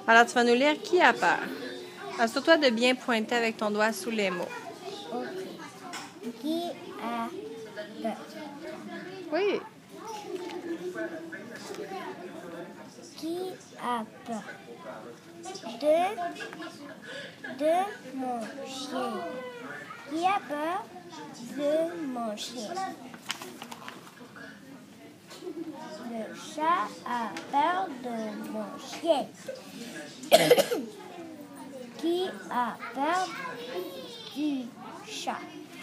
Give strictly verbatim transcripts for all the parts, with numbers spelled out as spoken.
Alors, tu vas nous lire qui a peur. Assure-toi de bien pointer avec ton doigt sous les mots. Ok. Qui a peur? Oui. Qui a peur? De, de mon chien. Qui a peur de mon chien? Le chat a peur de mon chien. Qui a peur du chat?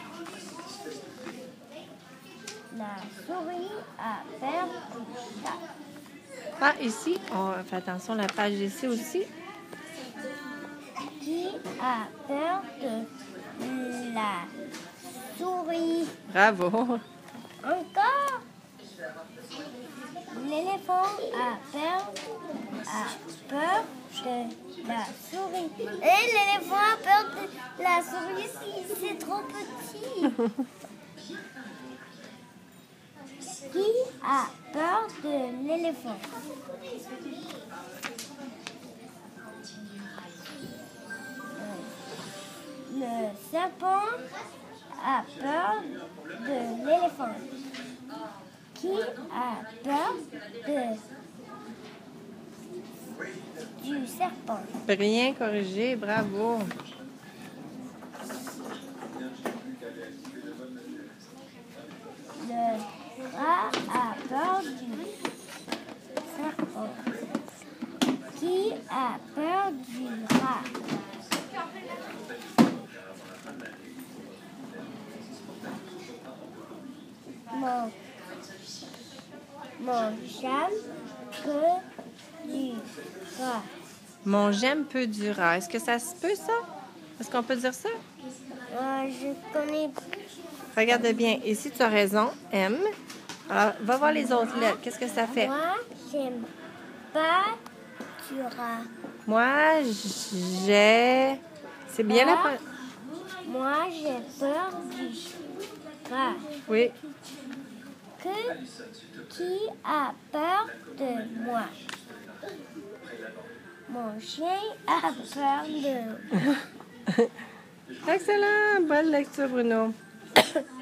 La souris a peur du chat. Ah, ici, on fait attention, la page ici aussi. Qui a peur de la souris? Bravo. Encore. L'éléphant a peur, a peur de la souris. Et l'éléphant a peur de la souris si c'est trop petit. Qui a peur de l'éléphant? Le serpent a peur de l'éléphant. Qui a peur de, du serpent? Bien corrigé, bravo. Le rat a peur du serpent. Qui a peur du rat? Mon, mon j'aime que du rat. Mon j'aime peu du rat. Est-ce que ça se peut, ça? Est-ce qu'on peut dire ça? Euh, je connais. Regarde bien. Ici, tu as raison. M. Alors, va voir les autres lettres. Qu'est-ce que ça fait? Moi, j'aime pas du rat. Moi, j'ai... C'est bien la... Moi, moi, j'ai peur du rat. Oui. Que, qui a peur de moi? Mon chien a peur de... Excellent. Bonne lecture, Bruno.